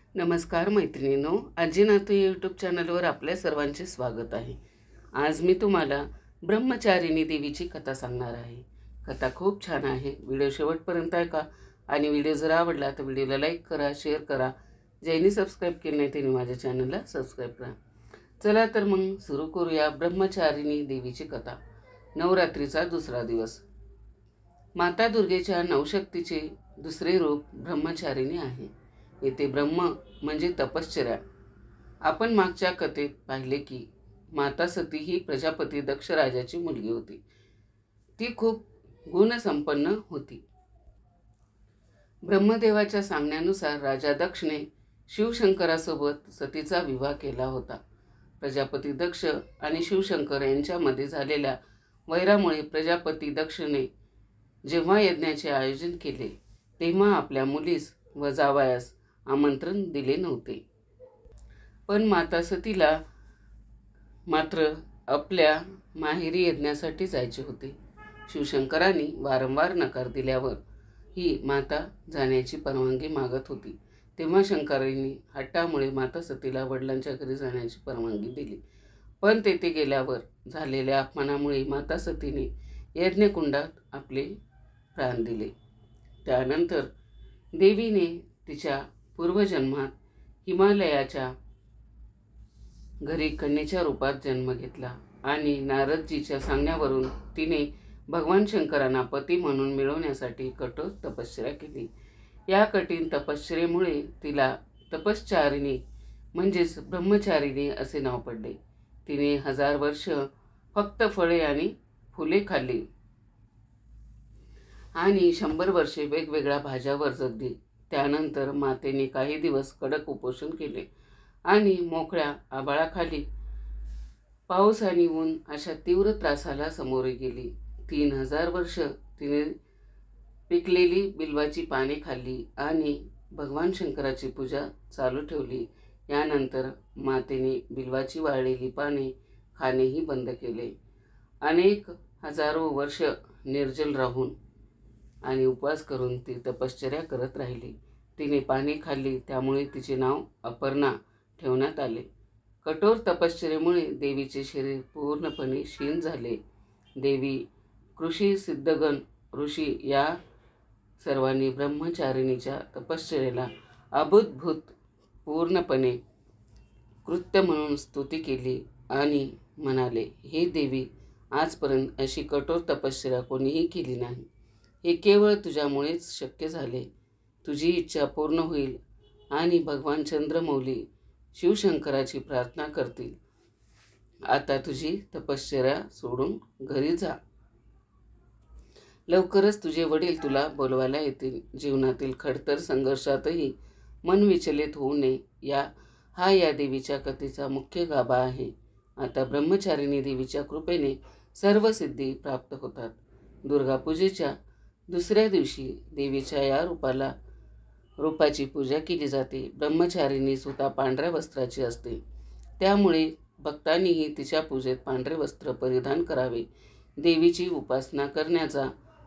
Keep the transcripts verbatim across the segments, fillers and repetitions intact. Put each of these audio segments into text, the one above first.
नमस्कार मैत्रिणींनो, आजी नातू यूट्यूब चॅनलवर आपल्या सर्वांचे स्वागत आहे। आज मी तुम्हाला ब्रह्मचारिणी देवीची कथा सांगणार आहे। कथा खूप छान आहे, व्हिडिओ शेवटपर्यंत ऐका आणि व्हिडिओ जर आवडला तर व्हिडिओला लाईक करा, शेअर करा। ज्यांनी सबस्क्राईब केले नाही त्यांनी माझ्या चॅनलला सबस्क्राईब करा। चला तर मग सुरू करूया ब्रह्मचारिणी देवीची कथा। नवरात्रीचा दुसरा दिवस। माता दुर्गेच्या नवशक्तीचे दुसरे रूप ब्रह्मचारिणी आहे। येथे ब्रह्म म्हणजे तपश्चर्या। आपण मागच्या कथेत पाहिले की माता सती ही प्रजापती दक्ष राजाची मुलगी होती। ती खूप गुणसंपन्न होती। ब्रह्मदेवाच्या सांगण्यानुसार राजा दक्षने शिवशंकरासोबत सतीचा विवाह केला होता। प्रजापती दक्ष आणि शिवशंकर यांच्यामध्ये झालेल्या वैरामुळे प्रजापती दक्षने जेव्हा यज्ञाचे आयोजन केले तेव्हा आपल्या मुलीस व जावयास आमंत्रण दिले नव्हते। पण माता सतीला मात्र आपल्या माहेरी यज्ञासाठी जायचे होते। शिवशंकरांनी वारंवार नकार दिल्यावर ही माता जाण्याची परवानगी मागत होती। तेव्हा शंकरांनी हट्टामुळे माता सतीला वडिलांच्या घरी जाण्याची परवानगी दिली। पण तेथे गेल्यावर झालेल्या अपमानामुळे माता सतीने यज्ञकुंडात आपले प्राण दिले। त्यानंतर देवीने तिच्या पूर्वजन्मात हिमालयाच्या घरी कन्येच्या रूपात जन्म घेतला आणि नारदजीच्या सांगण्यावरून तिने भगवान शंकरांना पती म्हणून मिळवण्यासाठी कठोर तपश्चर्या केली। या कठीण तपश्चर्येमुळे तिला तपश्चारिणी म्हणजेच ब्रह्मचारिणी असे नाव पडले। तिने हजार वर्ष फक्त फळे आणि फुले खाल्ली आणि शंभर वर्षे वेगवेगळ्या भाज्यावर जगली। त्यानंतर मातेने काही दिवस कडक उपोषण केले आणि मोकळ्या आभाळाखाली पाऊस आणि ऊन अशा तीव्र त्रासाला सामोरे गेली। तीन हजार वर्ष तिने पिकलेली बिल्वाची पाने खाल्ली आणि भगवान शंकराची पूजा चालू ठेवली। यानंतर मातेने बिल्वाची वाळलेली पाने खाणेही बंद केले। अनेक हजारो वर्ष निर्जल राहून आणि उपवास करून ती तपश्चर्या करत राहिली। तिने पाने खाल्ली त्यामुळे तिचे नाव अपर्णा ठेवण्यात आले। कठोर तपश्चर्येमुळे देवीचे शरीर पूर्णपणे क्षीण झाले। देवी, कृषी, सिद्धगण, ऋषी या सर्वांनी ब्रह्मचारिणीच्या तपश्चर्येला अभूतभूत पूर्णपणे कृत्य म्हणून स्तुती केली आणि म्हणाले, हे देवी, आजपर्यंत अशी कठोर तपश्चर्या कोणीही केली नाही। हे केवळ तुझ्यामुळेच शक्य झाले। तुझी इच्छा पूर्ण होईल आणि भगवान चंद्रमौली शिवशंकराची प्रार्थना करतील। आता तुझी तपश्चर्या सोडून घरी जा। लवकरच तुझे वडील तुला बोलवायला येतील। जीवनातील खडतर संघर्षातही मन विचलित होऊ नये या हा या देवीच्या कथेचा मुख्य गाभा आहे। आता ब्रह्मचारिणी देवीच्या कृपेने सर्व सिद्धी प्राप्त होतात। दुर्गा पूजेच्या दुसऱ्या दिवशी देवीच्या या रूपाला रूपाची पूजा केली जाते। ब्रह्मचारिणी सुद्धा पांढऱ्या वस्त्राची असते, त्यामुळे भक्तांनीही तिच्या पूजेत पांढरे वस्त्र परिधान करावे। देवीची उपासना करण्याचा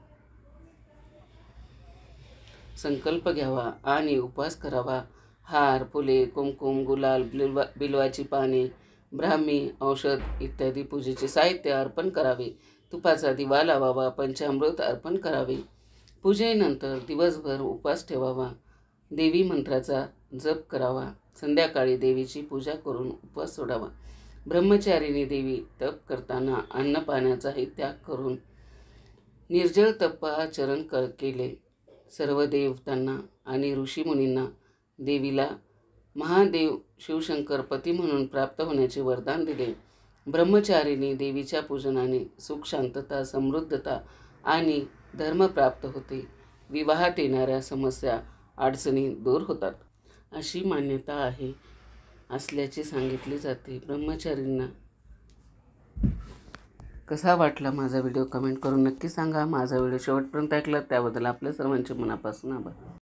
संकल्प घ्यावा आणि उपवास करावा। हार, फुले, कुंकुम, गुलाल, बिल्वा बिल्वाची पाने, ब्राह्मी, औषध इत्यादी पूजेचे साहित्य अर्पण करावे। तुपाचा दिवा लावावा, पंचामृत अर्पण करावे। पूजेनंतर दिवसभर उपवास ठेवावा। देवी मंत्राचा जप करावा। संध्याकाळी देवीची पूजा करून उपवास सोडावा। ब्रह्मचारिणी देवी तप करताना अन्न पाण्याचाही त्याग करून निर्जळ तपाचरण कर केले। सर्व देवतांना आणि ऋषीमुनींना देवीला महादेव शिवशंकर पती म्हणून प्राप्त होण्याचे वरदान दिले। ब्रह्मचारिणी देवीच्या पूजनाने सुख, शांतता, समृद्धता आणि धर्म प्राप्त होते। विवाहात येणाऱ्या समस्या, अडचणी दूर होतात अशी मान्यता आहे असल्याचे सांगितले जाते। ब्रह्मचारिणींना कसा वाटला माझा व्हिडिओ कमेंट करून नक्की सांगा। माझा व्हिडिओ शेवटपर्यंत ऐकला त्याबद्दल आपल्या सर्वांचे मनापासून आभार।